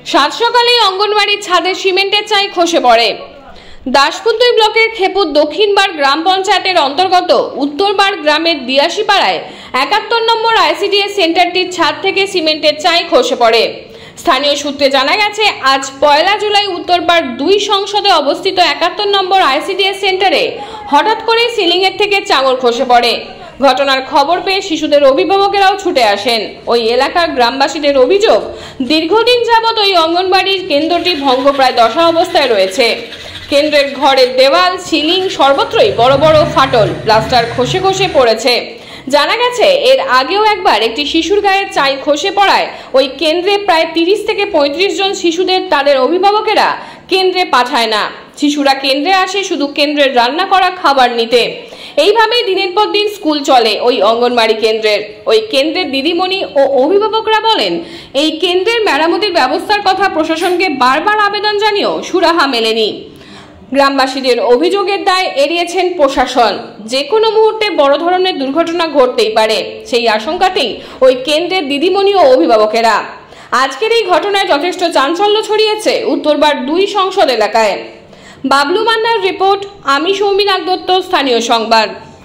সাত সকালেই অঙ্গনবাড়ির ছাদে সিমেন্টের চাই খসে পড়ে। দাসপুর ব্লকের খেপুর দক্ষিণবার গ্রাম পঞ্চায়েতের অন্তর্গত উত্তরবার গ্রামের দিয়াশি পাড়ায় ৭১ নম্বর আইসিডিএস সেন্টারটির ছাদ থেকে সিমেন্টের চাই খসে পড়ে। স্থানীয় সূত্রে জানা গেছে, আজ ১ জুলাই উত্তরবার ২ সংসদে অবস্থিত ৭১ নম্বর আইসিডিএস সেন্টারে হঠাৎ করে সিলিংয়ের থেকে চাঙড় খসে পড়ে। ঘটনার খবর পেয়ে শিশুদের অভিভাবকেরাও ছুটে আসেন। ওই এলাকার গ্রামবাসীদের অভিযোগ, দীর্ঘদিন যাবৎ ওই অঙ্গনবাড়ির কেন্দ্রটি ভঙ্গপ্রায় দশা অবস্থায় রয়েছে। কেন্দ্রের ঘরের দেওয়াল, সিলিং সর্বত্রই বড় বড় ফাটল, প্লাস্টার খসে খসে পড়েছে। জানা গেছে, এর আগেও একবার একটি শিশুর গায়ে চাই খসে পড়ায় ওই কেন্দ্রে প্রায় ৩০ থেকে ৩৫ জন শিশুদের তাদের অভিভাবকেরা কেন্দ্রে পাঠায় না। শিশুরা কেন্দ্রে আসে শুধু কেন্দ্রের রান্না করা খাবার নিতে। এইভাবেই দিনের পর দিন স্কুল চলে ওই অঙ্গনবাড়ি কেন্দ্রের। ওই কেন্দ্রের দিদিমণি ও অভিভাবকরা বলেন, এই কেন্দ্রের মেরামতির ব্যবস্থার কথা প্রশাসনকে বারবার আবেদন জানিয়েও সুরাহা মেলেনি। গ্রামবাসীদের অভিযোগের দায় এড়িয়েছেন প্রশাসন। যে কোনো মুহূর্তে বড় ধরনের দুর্ঘটনা ঘটতেই পারে, সেই আশঙ্কাতেই ওই কেন্দ্রের দিদিমণি ও অভিভাবকেরা। আজকের এই ঘটনায় যথেষ্ট চাঞ্চল্য ছড়িয়েছে উত্তরবার ২ সংসদ এলাকায়। বাবলু মান্নার রিপোর্ট, আমি সৌমিনা দত্ত, স্থানীয় সংবাদ।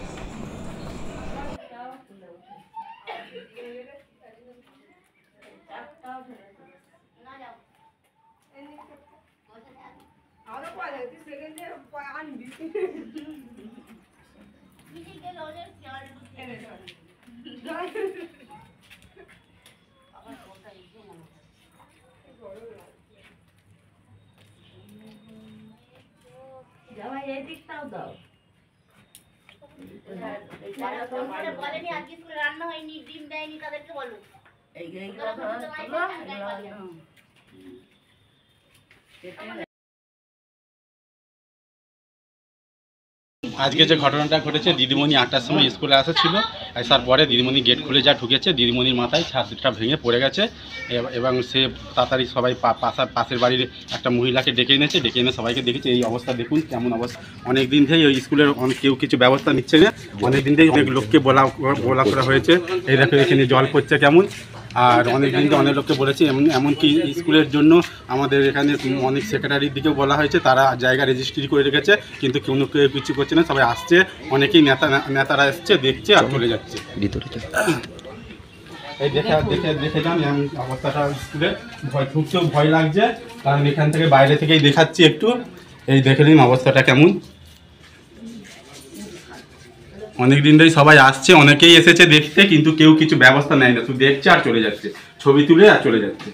রান্না হয়নি, ডিম দেয়নি, তাদেরকে বলো। আজকে যে ঘটনাটা ঘটেছে, দিদিমণি ৮টার সময় স্কুলে ছিল, আসার পরে দিদিমণি গেট খুলে যা ঢুকেছে, দিদিমণির মাথায় ছাদটা ভেঙে পড়ে গেছে এবং সে তাড়াতাড়ি সবাই পাশের বাড়ির একটা মহিলাকে ডেকে এনে সবাইকে দেখেছে। এই অবস্থা দেখুন কেমন অবস্থা। অনেক দিন থেকেই ওই স্কুলের কেউ কিছু ব্যবস্থা নিচ্ছে না। অনেক দিন থেকেই অনেক লোককে বলা করা হয়েছে, এই দেখো এখানে জল পড়ছে কেমন। আর অনেক দিন অনেক লোককে বলেছি, এমনকি স্কুলের জন্য আমাদের এখানে অনেক সেক্রেটারির দিকেও বলা হয়েছে, তারা জায়গা রেজিস্ট্রি করে রেখেছে, কিন্তু কেউ কিছু করছে না। সবাই আসছে, অনেকেই নেতারা এসছে, দেখছে আর চলে যাচ্ছে। এই দেখে যান এমন অবস্থাটা স্কুলে, ঢুকতেও ভয় লাগছে, কারণ এখান থেকে বাইরে থেকেই দেখাচ্ছি একটু। এই দেখে নিন অবস্থাটা কেমন। অনেক দিন ধরেই সবাই আসছে, অনেকেই এসেছে দেখতে, কিন্তু কেউ কিছু ব্যবস্থা নেয় না, শুধু দেখছে আর চলে যাচ্ছে, ছবি তুলে আর চলে যাচ্ছে।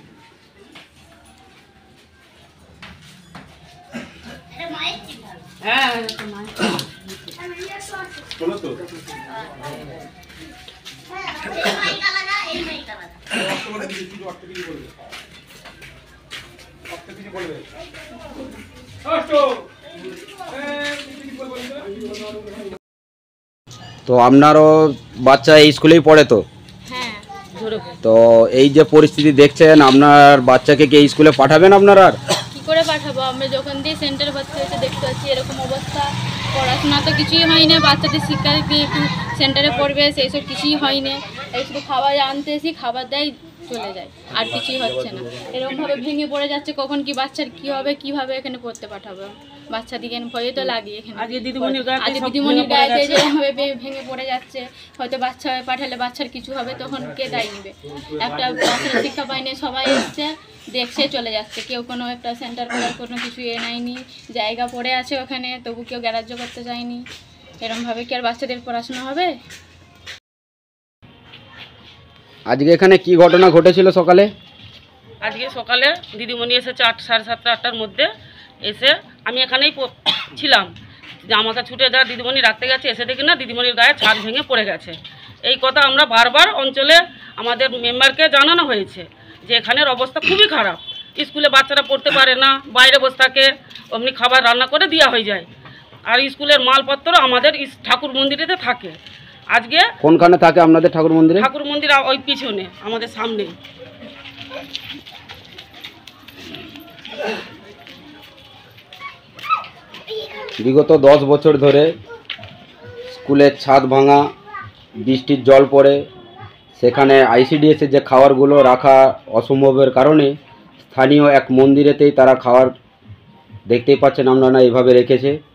তো আপনারও বাচ্চা এই স্কুলেই পড়ে? তো হ্যাঁ, তো এই যে পরিস্থিতি দেখছেন, আপনার বাচ্চাকে কি এই স্কুলে পাঠাবেন আপনারা? আর কি করে পাঠাবো? আমরা যখন দিয়ে সেন্টারে ভর্তি হয়েছে দেখতে পাচ্ছি এরকম অবস্থা। পড়াশোনা তো কিছুই হয় না, বাচ্চাদের শিক্ষা দিয়ে একটু সেন্টারে পড়বে সেই সব কিছুই হয় না। এই শুধু খাবার আনতে এসি, খাবার দেয়, চলে যায়, আর কিছুই হচ্ছে না। এরকমভাবে ভেঙে পড়ে যাচ্ছে, কখন কি বাচ্চার কি হবে, কিভাবে এখানে পড়তে পাঠাবো? বাচ্চা দিকে ভয়ে তো লাগে। এখানে আজকে দিদিমণির গায়ে যেভাবে ভেঙে পড়ে যাচ্ছে, হয়তো বাচ্চা পাঠালে বাচ্চার কিছু হবে, তখন কে দায় নেবে? একটা বাচ্চার শিক্ষা পায়নি, সবাই এসছে দেখছে চলে যাচ্ছে, কেউ কোনো একটা সেন্টার করার কোনো কিছু নেয়নি। জায়গা পড়ে আছে ওখানে, তবু কেউ গ্রাহ্য করতে চায়নি। এরকমভাবে কি আর বাচ্চাদের পড়াশোনা হবে? আজকে এখানে কি ঘটনা ঘটেছিল সকালে? আজকে সকালে দিদিমণি এসেছে 7:30 8টার মধ্যে। এসে আমি এখানেই ছিলাম, জামাটা ছুটে যা দিদিমণি রাখতে গেছে, এসে দেখি না দিদিমণির গায়ে ছাদ ভেঙে পড়ে গেছে। এই কথা আমরা বারবার অঞ্চলে আমাদের মেম্বারকে জানানো হয়েছে যে এখানের অবস্থা খুবই খারাপ। স্কুলে বাচ্চারা পড়তে পারে না, বাইরে বসে থাকে, অমনি খাবার রান্না করে দেওয়া হয়ে যায়। আর স্কুলের মালপত্র আমাদের ঠাকুর মন্দিরেতে থাকে। আজকে কোনখানে থাকে আপনাদের ঠাকুর মন্দিরে? ঠাকুর মন্দির ওই পিছনে আমাদের সামনে। বিগত 10 বছর ধরে স্কুলের ছাদ ভাঙা, বৃষ্টির জল পড়ে, সেখানে আইসিডিএসের যে খাবারগুলো রাখা অসম্ভবের কারণে স্থানীয় এক মন্দিরেতেই তারা খাওয়ার দেখতেই পাচ্ছেন আপনারা এইভাবে রেখেছে।